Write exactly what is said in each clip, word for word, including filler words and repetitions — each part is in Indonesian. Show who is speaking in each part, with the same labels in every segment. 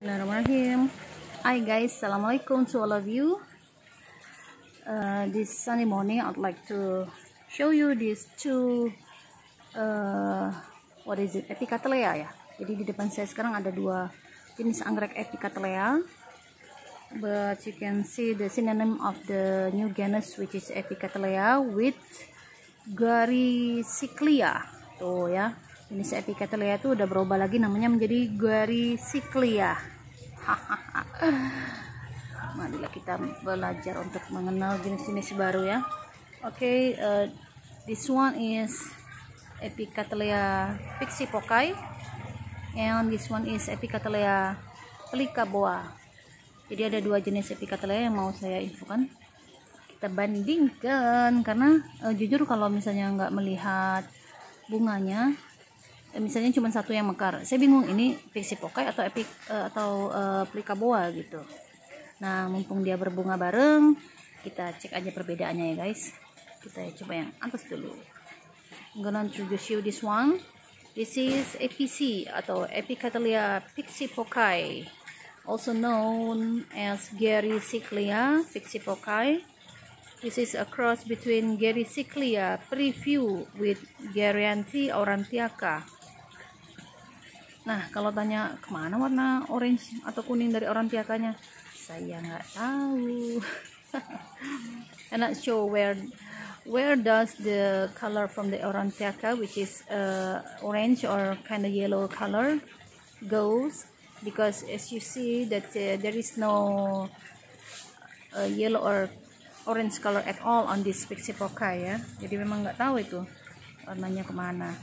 Speaker 1: Bismillahirrahmanirrahim. Hi guys, assalamualaikum to all of you. Uh, this sunny morning, I'd like to show you these two uh, what is it, Epicatelea ya. Jadi di depan saya sekarang ada dua jenis anggrek Epicatelea, but you can see the synonym of the new genus which is Epicatelea with Gariciclia. Tuh ya, jenis Epicatelea itu udah berubah lagi namanya menjadi Gariciclia. Marilah kita belajar untuk mengenal jenis-jenis baru ya. Oke, okay, uh, this one is Epicatelea pixipokai, and this one is Epicatelea plicaboa. Jadi ada dua jenis Epicatelea yang mau saya infokan. Kita bandingkan karena uh, jujur kalau misalnya nggak melihat bunganya, misalnya cuma satu yang mekar, saya bingung ini pixipokai atau epic uh, atau uh, plicaboa gitu. Nah, mumpung dia berbunga bareng, kita cek aja perbedaannya ya guys. Kita coba yang atas dulu. I'm gonna introduce you this one. This is A P C atau Epicatelea pixipokai, also known as Gariciclia pixipokai. This is a cross between Gariciclia preview with Garyanthi aurantiaca. Nah, kalau tanya kemana warna orange atau kuning dari aurantiacanya, saya nggak tahu. I'm not sure where where does the color from the aurantiaca, which is uh, orange or kind of yellow color, goes, because as you see that uh, there is no uh, yellow or orange color at all on this pixipokai ya. Jadi memang nggak tahu itu warnanya kemana.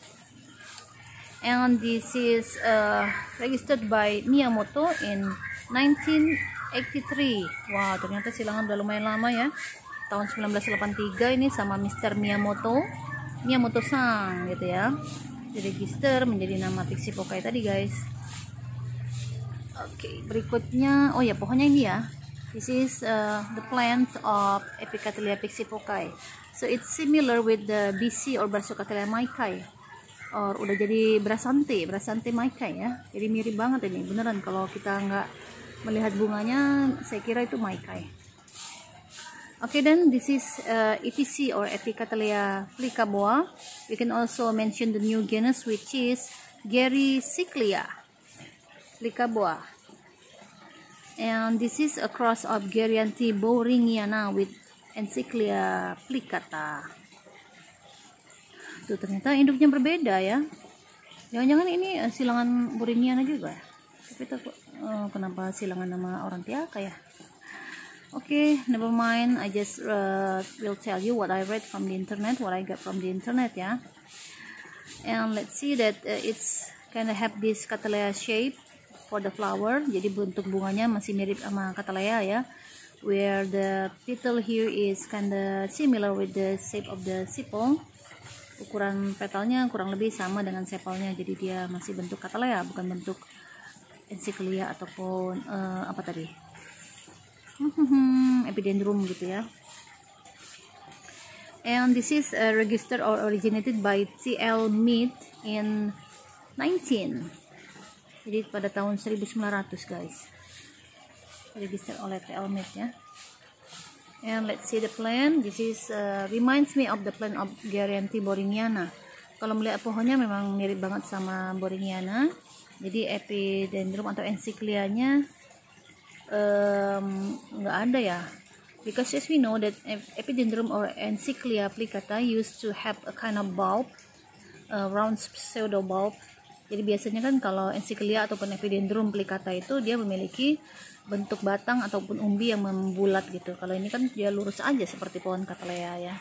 Speaker 1: And this is uh, registered by Miyamoto in nineteen eighty-three. Wow, ternyata silangan udah lumayan lama ya. Tahun sembilan belas delapan puluh tiga ini sama mister Miyamoto, Miyamoto-san gitu ya. Diregister menjadi nama pixipokai tadi guys. Oke, okay, berikutnya, oh ya pohonnya ini ya. This is uh, the plant of Epicatelea pixipokai. So it's similar with the B C or Brassicatelea maikai. Or udah jadi Brasante, Brasante maikai ya. Jadi mirip banget ini, beneran kalau kita nggak melihat bunganya, saya kira itu maikai. Oke, okay, then this is uh, E P C or Epicatelea plicaboa. We can also mention the new genus which is Gariciclia plicaboa. And this is a cross of Garyanthi boringiana with Encyclia plicata. Tuh, ternyata induknya berbeda ya. Jangan-jangan ini uh, silangan boringiana juga. Tapi takut uh, kenapa silangan nama aurantiaca ya? Oke, okay, never mind. I just uh, will tell you what I read from the internet, what I got from the internet ya. And let's see that uh, it's kind of have this Cattleya shape for the flower. Jadi bentuk bunganya masih mirip sama Cattleya ya. Where the petal here is kind of similar with the shape of the sepal. Ukuran petalnya kurang lebih sama dengan sepalnya, jadi dia masih bentuk Cattleya, bukan bentuk Encyclia ataupun uh, apa tadi epidendrum gitu ya. And this is uh, registered or originated by T L Mead in nineteen, jadi pada tahun seribu sembilan ratus guys, register oleh T L Mead ya. And let's see the plant. This is uh, reminds me of the plant of Garyanthi boringiana. Kalau melihat pohonnya memang mirip banget sama boringiana. Jadi epidendrum atau encyclianya um, nggak ada ya. Because as we know that epidendrum or Encyclia plicata used to have a kind of bulb, uh, round pseudo bulb. Jadi biasanya kan kalau Encyclia ataupun epidendrum plicata itu dia memiliki bentuk batang ataupun umbi yang membulat gitu. Kalau ini kan dia lurus aja seperti pohon Cattleya ya.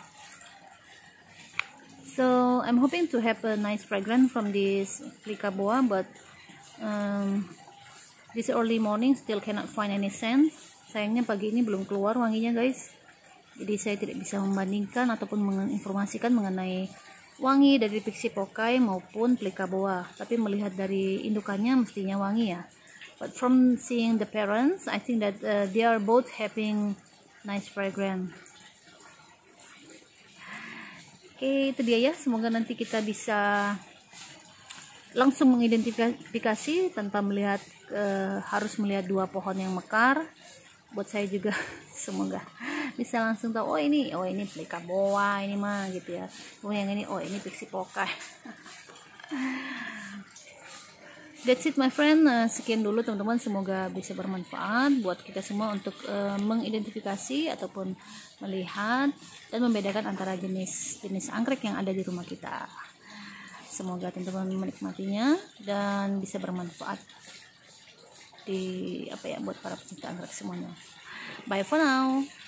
Speaker 1: So I'm hoping to have a nice fragrance from this plicaboa, but um, this early morning still cannot find any scent. Sayangnya pagi ini belum keluar wanginya guys. Jadi saya tidak bisa membandingkan ataupun menginformasikan mengenai wangi dari pixipokai maupun plicaboa. Tapi melihat dari indukannya mestinya wangi ya. But from seeing the parents, I think that uh, they are both having nice fragrance. Oke, okay, itu dia ya. Semoga nanti kita bisa langsung mengidentifikasi tanpa melihat uh, harus melihat dua pohon yang mekar. Buat saya juga semoga bisa langsung tahu, oh ini, oh ini Pelika Boa ini mah gitu ya. Oh yang ini, oh ini Pixie Pokai. That's it my friend. Uh, sekian dulu teman-teman, semoga bisa bermanfaat buat kita semua untuk uh, mengidentifikasi ataupun melihat dan membedakan antara jenis-jenis anggrek yang ada di rumah kita. Semoga teman-teman menikmatinya dan bisa bermanfaat di apa ya buat para pecinta anggrek semuanya. Bye for now.